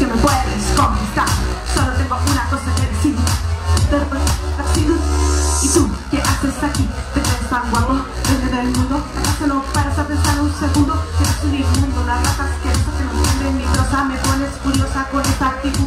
que me puedes conquistar. Solo tengo una cosa que decir. ¿Y tú qué haces aquí? ¿Te crees tan guapo? ¿Desde del mundo? ¿Acaso no paras a pensar un segundo? Que eres un inmundo, las ratas que no entienden mi prosa. Me pones curiosa con esta actitud.